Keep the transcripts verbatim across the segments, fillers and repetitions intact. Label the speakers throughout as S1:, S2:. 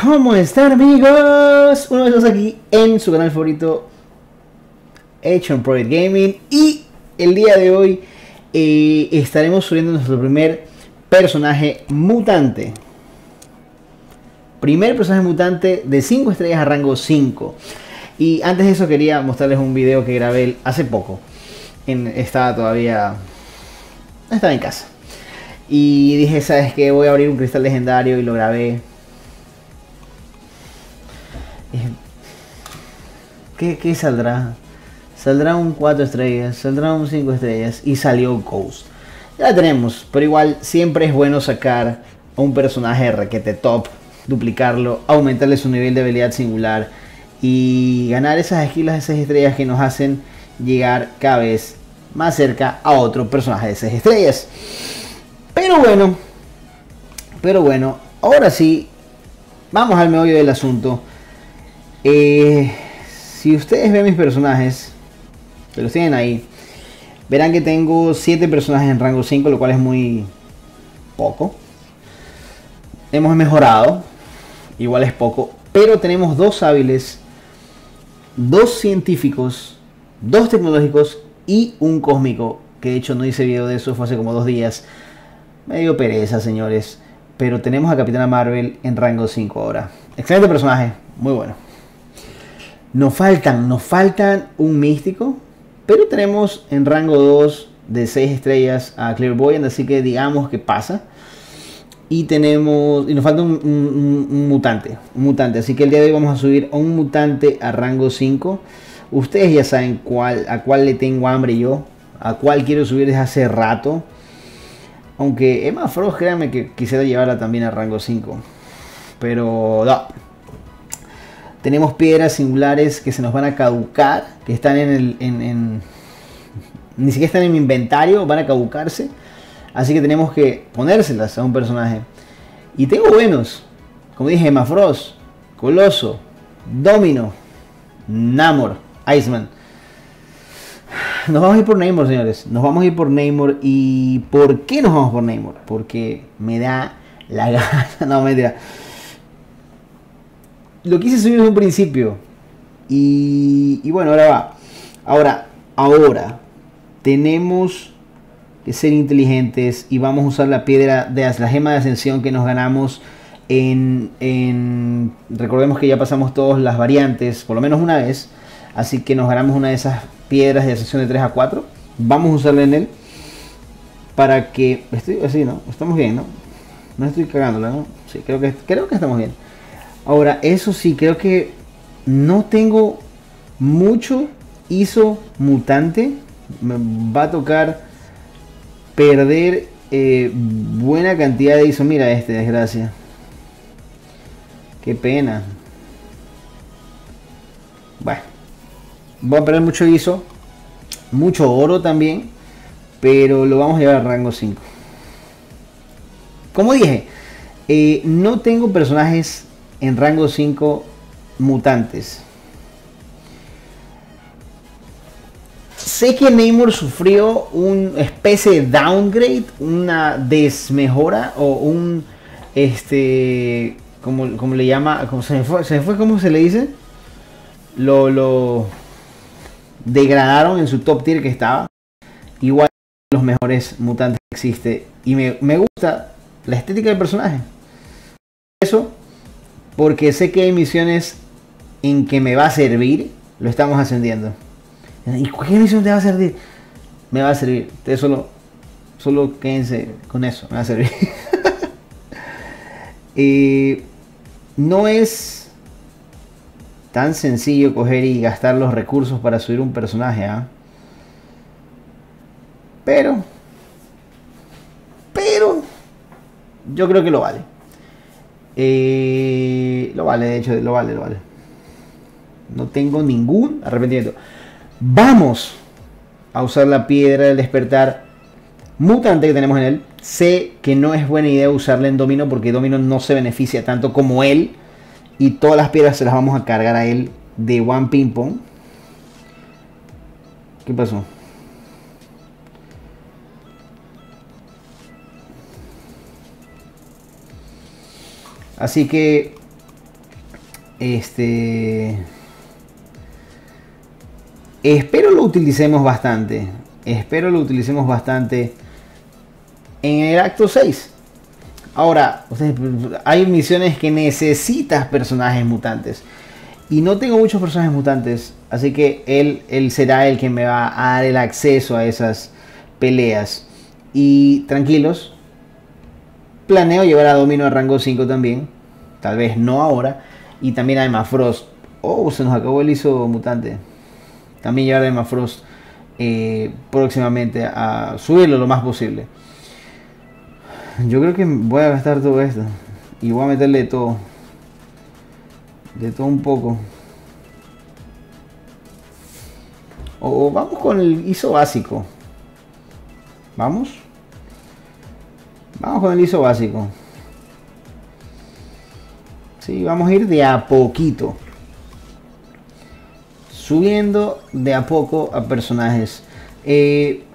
S1: ¿Cómo están, amigos? Una vez más aquí en su canal favorito Hecho en Project Gaming. Y el día de hoy eh, estaremos subiendo nuestro primer personaje mutante. Primer personaje mutante de cinco estrellas a rango cinco. Y antes de eso quería mostrarles un video que grabé hace poco. En, estaba todavía... Estaba en casa. Y dije, ¿sabes qué? Voy a abrir un cristal legendario y lo grabé. ¿Qué, ¿Qué saldrá? Saldrá un cuatro estrellas, saldrá un cinco estrellas y salió Ghost. Ya la tenemos, pero igual siempre es bueno sacar a un personaje requete top, duplicarlo, aumentarle su nivel de habilidad singular y ganar esas esquilas de seis estrellas que nos hacen llegar cada vez más cerca a otro personaje de seis estrellas. Pero bueno, pero bueno, ahora sí, vamos al meollo del asunto. Eh, si ustedes ven mis personajes, que los tienen ahí, verán que tengo siete personajes en rango cinco, lo cual es muy poco. Hemos mejorado, igual es poco, pero tenemos dos hábiles, dos científicos, dos tecnológicos y un cósmico, que de hecho no hice video de eso, fue hace como dos días. Me dio pereza, señores, pero tenemos a Capitana Marvel en rango cinco ahora. Excelente personaje, muy bueno. Nos faltan, nos faltan un místico, pero tenemos en rango dos de seis estrellas a Clairvoyant, así que digamos que pasa. Y tenemos, y nos falta un, un, un mutante, un mutante, así que el día de hoy vamos a subir a un mutante a rango cinco. Ustedes ya saben cuál, a cuál le tengo hambre yo, a cuál quiero subir desde hace rato. Aunque Emma Frost, créanme que quisiera llevarla también a rango cinco, pero no. Tenemos piedras singulares que se nos van a caducar, que están en el... En, en, ni siquiera están en mi inventario, van a caducarse. Así que tenemos que ponérselas a un personaje. Y tengo buenos. Como dije, Emma Frost, Coloso, Domino, Namor, Iceman. Nos vamos a ir por Namor, señores. Nos vamos a ir por Namor. ¿Y por qué nos vamos por Namor? Porque me da la gana. No, mentira. Lo quise subir desde un principio. Y, y bueno, ahora va. Ahora, ahora. Tenemos que ser inteligentes. Y vamos a usar la piedra de la gema de ascensión que nos ganamos en, en... Recordemos que ya pasamos todas las variantes. Por lo menos una vez. Así que nos ganamos una de esas piedras de ascensión de tres a cuatro. Vamos a usarla en él. Para que... Estoy así, ¿no? Estamos bien, ¿no? No estoy cagándola, ¿no? Sí, creo que, creo que estamos bien. Ahora, eso sí, creo que no tengo mucho I S O mutante. Me va a tocar perder eh, buena cantidad de I S O. Mira este, desgracia. Qué pena. Bueno, voy a perder mucho I S O. Mucho oro también. Pero lo vamos a llevar a rango cinco. Como dije, eh, no tengo personajes en rango cinco mutantes. Sé que Namor sufrió una especie de downgrade, una desmejora o un este como, como le llama, como se fue, se fue, ¿cómo se le dice? Lo, lo degradaron en su top tier que estaba. Igual los mejores mutantes que existe y me, me gusta la estética del personaje. Eso porque sé que hay misiones en que me va a servir. Lo estamos ascendiendo. ¿Y cualquier misión te va a servir? Me va a servir. Ustedes solo, solo quédense con eso. Me va a servir. eh, no es tan sencillo coger y gastar los recursos para subir un personaje. ¿eh? Pero... Pero... Yo creo que lo vale. Eh, lo vale, de hecho, lo vale, lo vale. No tengo ningún arrepentimiento. Vamos a usar la piedra del despertar mutante que tenemos en él. Sé que no es buena idea usarla en Domino porque Domino no se beneficia tanto como él. Y todas las piedras se las vamos a cargar a él de One Ping Pong. ¿Qué pasó? Así que Este... Espero lo utilicemos bastante. Espero lo utilicemos bastante en el acto seis. Ahora, hay misiones que necesitas personajes mutantes. Y no tengo muchos personajes mutantes. Así que él, él será el que me va a dar el acceso a esas peleas. Y tranquilos, planeo llevar a Domino a rango cinco también. Tal vez no ahora. Y también a Emma Frost. Oh, se nos acabó el ISO mutante. También llevar a Emma Frost eh, próximamente a subirlo lo más posible. Yo creo que voy a gastar todo esto. Y voy a meterle de todo. De todo un poco. O, o vamos con el ISO básico. ¿Vamos? Vamos con el ISO básico. Sí, vamos a ir de a poquito. Subiendo de a poco a personajes. Eh,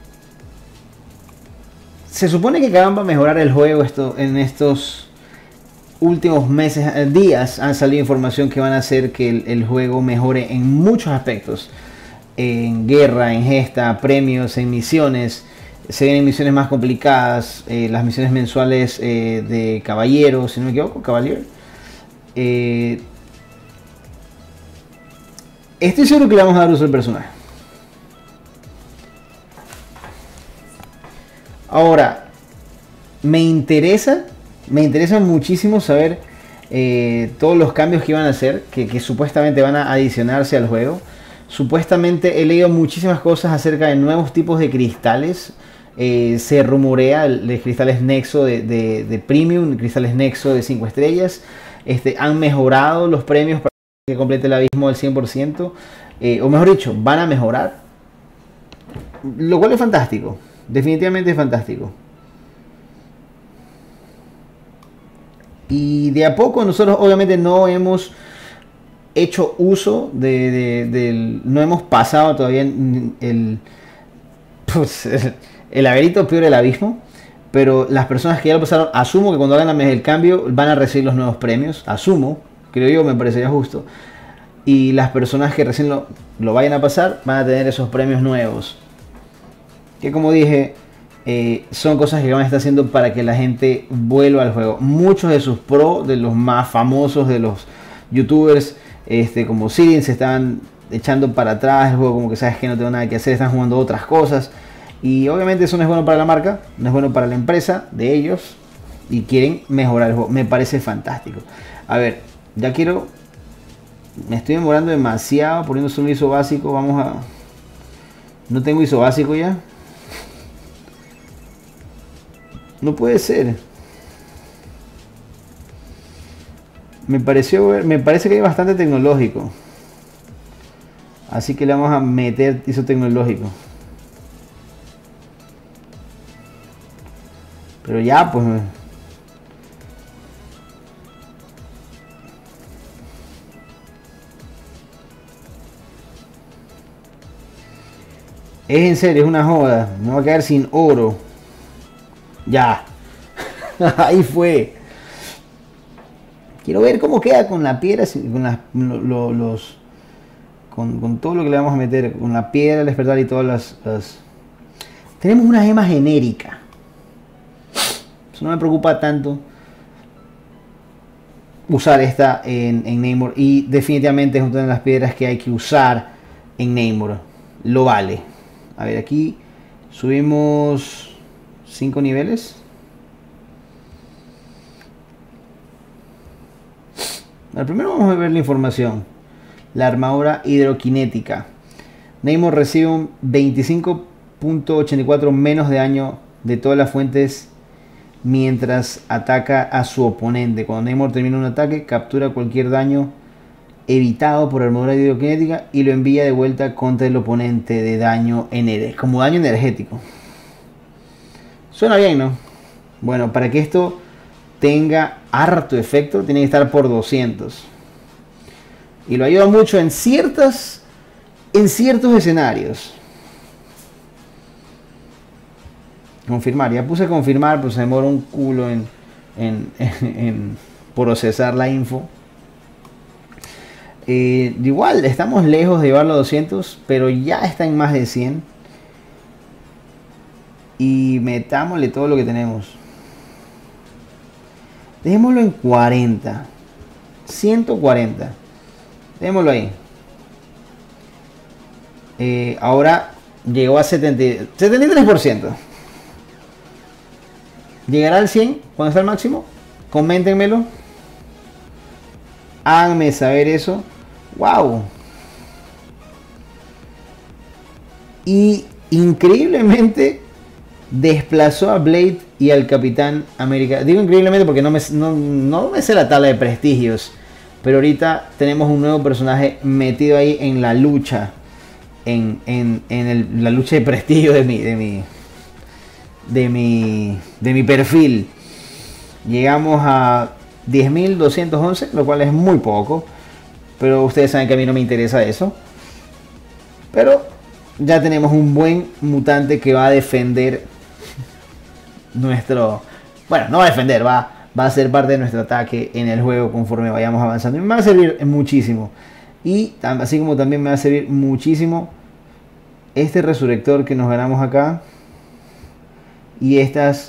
S1: se supone que acaban para mejorar el juego esto, en estos últimos meses, días, han salido información que van a hacer que el, el juego mejore en muchos aspectos. En guerra, en gesta, premios, en misiones. Se vienen misiones más complicadas. Eh, las misiones mensuales eh, de caballero, si no me equivoco, caballero. Eh, estoy seguro que le vamos a dar uso al personaje. Ahora, me interesa, me interesa muchísimo saber eh, todos los cambios que iban a hacer, que, que supuestamente van a adicionarse al juego. Supuestamente he leído muchísimas cosas acerca de nuevos tipos de cristales. Eh, se rumorea de cristales Nexo de, de, de Premium, cristales Nexo de cinco estrellas. Este, han mejorado los premios para que complete el abismo del cien por ciento. Eh, o mejor dicho, van a mejorar. Lo cual es fantástico. Definitivamente es fantástico. Y de a poco nosotros obviamente no hemos hecho uso de, de, del, no hemos pasado todavía el, pues, el, el laberinto peor del abismo, pero las personas que ya lo pasaron, asumo que cuando hagan el cambio van a recibir los nuevos premios, asumo, creo yo, me parecería justo, y las personas que recién lo, lo vayan a pasar van a tener esos premios nuevos, que como dije, eh, son cosas que van a estar haciendo para que la gente vuelva al juego. Muchos de sus pros, de los más famosos, de los youtubers, Este, como Sirin, se están echando para atrás el juego, como que sabes que no tengo nada que hacer, están jugando otras cosas y obviamente eso no es bueno para la marca, no es bueno para la empresa de ellos y quieren mejorar el juego. Me parece fantástico. A ver, ya quiero, me estoy demorando demasiado poniendo solo ISO básico. Vamos a, no tengo ISO básico ya, no puede ser. Me pareció, me parece que hay bastante tecnológico. Así que le vamos a meter ISO tecnológico. Pero ya, pues. Es en serio, es una joda. Me voy a quedar sin oro. Ya. Ahí fue. Quiero ver cómo queda con la piedra, con las, lo, lo, los, con, con todo lo que le vamos a meter, con la piedra, el despertar y todas las, las... Tenemos una gema genérica. Eso no me preocupa tanto usar esta en, en Namor. Y definitivamente es una de las piedras que hay que usar en Namor. Lo vale. A ver, aquí subimos cinco niveles. Primero vamos a ver la información. La armadura hidroquinética. Namor recibe un veinticinco punto ochenta y cuatro menos de daño de todas las fuentes mientras ataca a su oponente. Cuando Namor termina un ataque, captura cualquier daño evitado por armadura hidroquinética y lo envía de vuelta contra el oponente de daño energético, como daño energético. Suena bien, ¿no? Bueno, para que esto tenga harto efecto tiene que estar por doscientos y lo ayuda mucho en ciertas en ciertos escenarios. Confirmar, ya puse confirmar, pues se demora un culo en, en, en, en procesar la info. Eh, igual, estamos lejos de llevarlo a doscientos, pero ya está en más de cien. Y metámosle todo lo que tenemos. Dejémoslo en cuarenta. ciento cuarenta. Dejémoslo ahí. Eh, ahora llegó a setenta, setenta y tres por ciento. ¿Llegará al cien cuando está al máximo? Coméntenmelo. Háganme saber eso. Wow. Y increíblemente desplazó a Blade y al Capitán América. Digo increíblemente porque no me, no, no me sé la tabla de prestigios. Pero ahorita tenemos un nuevo personaje metido ahí en la lucha. En, en, en el, la lucha de prestigio de mi, de mi, de mi, de mi perfil. Llegamos a diez mil doscientos once, lo cual es muy poco. Pero ustedes saben que a mí no me interesa eso. Pero ya tenemos un buen mutante que va a defender nuestro... Bueno, no va a defender, va, va a ser parte de nuestro ataque en el juego conforme vayamos avanzando. Y me va a servir muchísimo. Y así como también me va a servir muchísimo este resurrector que nos ganamos acá. Y estas...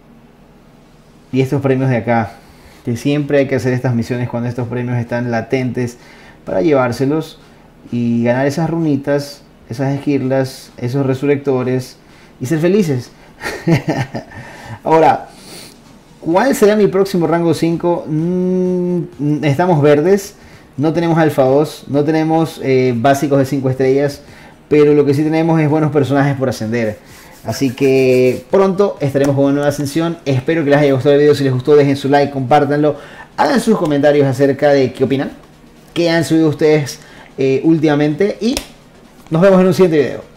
S1: Y estos premios de acá. Que siempre hay que hacer estas misiones cuando estos premios están latentes para llevárselos y ganar esas runitas, esas esquirlas, esos resurrectores y ser felices. Ahora, ¿cuál será mi próximo rango cinco? Mm, estamos verdes, no tenemos alfa dos, no tenemos eh, básicos de cinco estrellas, pero lo que sí tenemos es buenos personajes por ascender. Así que pronto estaremos con una nueva ascensión. Espero que les haya gustado el video. Si les gustó, dejen su like, compártanlo. Hagan sus comentarios acerca de qué opinan, qué han subido ustedes eh, últimamente. Y nos vemos en un siguiente video.